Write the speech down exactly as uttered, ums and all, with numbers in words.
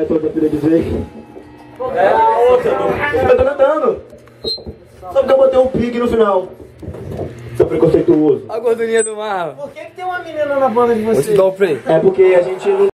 essa outra filha de Drake? É a outra. Eu tô cantando. Só porque eu botei um pig no final. Seu preconceituoso. A gordurinha do Marlon. Por que que tem uma menina na banda de Vou te vocês? dar o play. É porque a gente não